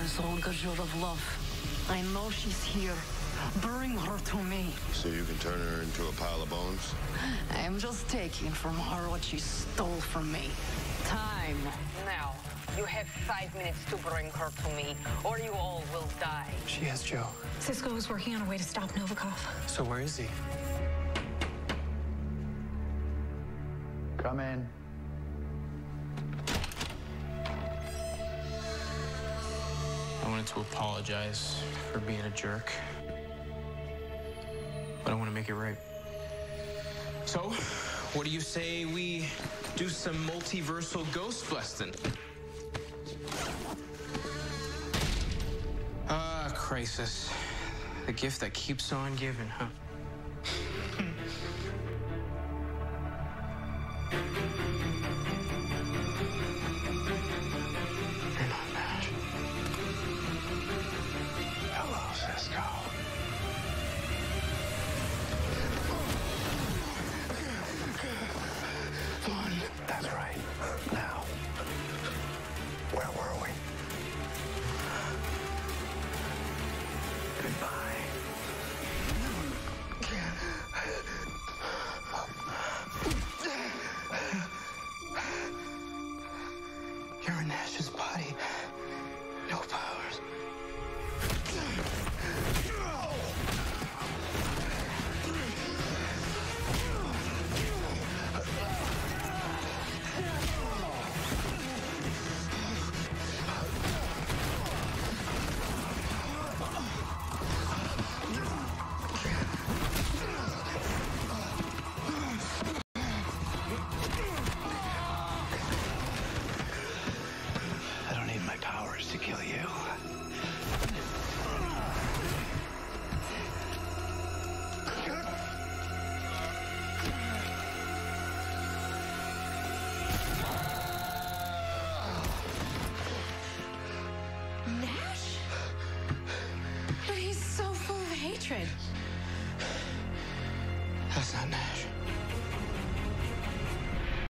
is all gajor of love. I know she's here. Bring her to me. So you can turn her into a pile of bones? I'm just taking from her what she stole from me. Time. Now, you have 5 minutes to bring her to me, or you all will die. She has Joe. Cisco is working on a way to stop Novikov. So where is he? Come in. I wanted to apologize for being a jerk, but I want to make it right. So, what do you say we do some multiversal ghost busting? Crisis. The gift that keeps on giving, huh? You're not mad. Hello, Cisco. Thawne. That's right. Now, where were we? Goodbye. You're in Nash's body. No powers. I don't need my powers to kill you. Nash? But he's so full of hatred. That's not Nash.